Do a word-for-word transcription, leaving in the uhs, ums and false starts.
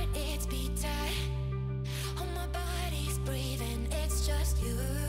it's beat tight. Oh, my body's breathing, it's just you.